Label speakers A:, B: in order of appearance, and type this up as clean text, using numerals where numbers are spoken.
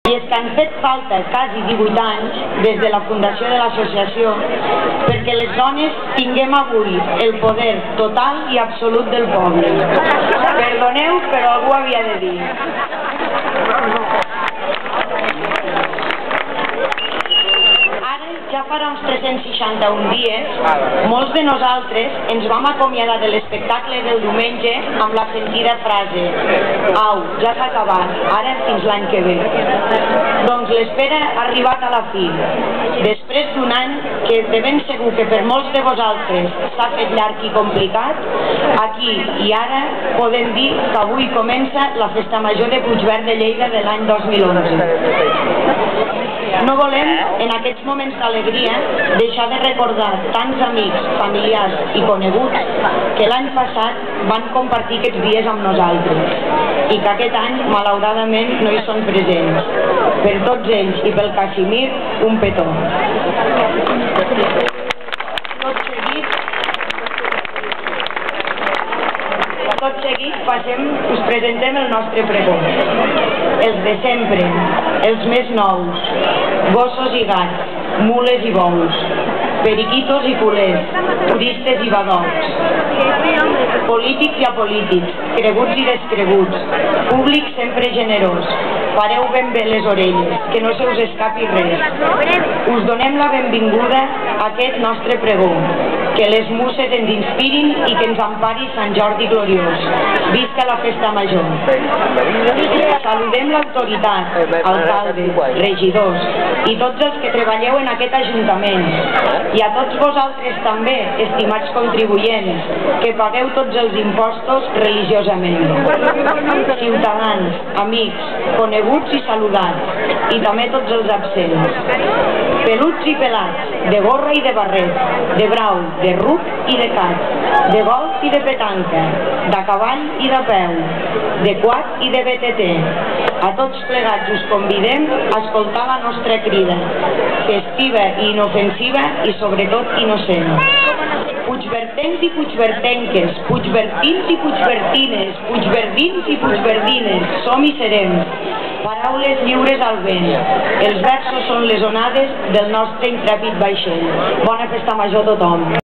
A: I és que han fet falta quasi 18 anys des de la fundació de l'associació perquè les dones tinguem avui el poder total i absolut del poble. Perdoneu, però algú havia de dir. Ja farà uns 361 dies, molts de nosaltres ens vam acomiadar de l'espectacle del diumenge amb la sentida frase «Au, ja s'ha acabat, ara fins l'any que ve». Doncs l'espera ha arribat a la fi. Després d'un any que de ben segur que per molts de vosaltres s'ha fet llarg i complicat, aquí i ara podem dir que avui comença la Festa Major de Puigverd de Lleida de l'any 2011. No volem, en aquests moments d'alegria, deixar de recordar tants amics, familiars i coneguts que l'any passat van compartir aquests dies amb nosaltres i que aquest any, malauradament, no hi són presents. Per tots ells i pel Casimir, un petó. Tot seguit us presentem el nostre pregó. Els de sempre, els més nous, gossos i gats, mules i bous, periquitos i culers, turistes i badocs, polítics i apolítics, creguts i descreguts, públic sempre generós. Pareu ben bé les orelles, que no se us escapi res. Us donem la benvinguda a aquest nostre pregó. Que les muses ens inspirin i que ens empari Sant Jordi gloriós. Visca la Festa Major. Saludem l'autoritat, alcaldes, regidors i tots els que treballeu en aquest ajuntament. I a tots vosaltres també, estimats contribuents, que pagueu tots els impostos religiosament. Ciutadans, amics, coneguts i saludats, i també tots els absents. Peluts i pelats, de gorra i de barret, de brau, de ruc i de cat, de golf i de petanca, de cavall i de peu, de quad i de BTT. A tots plegats us convidem a escoltar la nostra crida, festiva i inofensiva i sobretot innocent. Puigverdencs i puigverdenques, puigvertins i puigvertines, puigverdins i puigverdines, som i serem. Paraules lliures al vent. Els versos són les onades del nostre intrèpid vaixell. Bona Festa Major a tothom.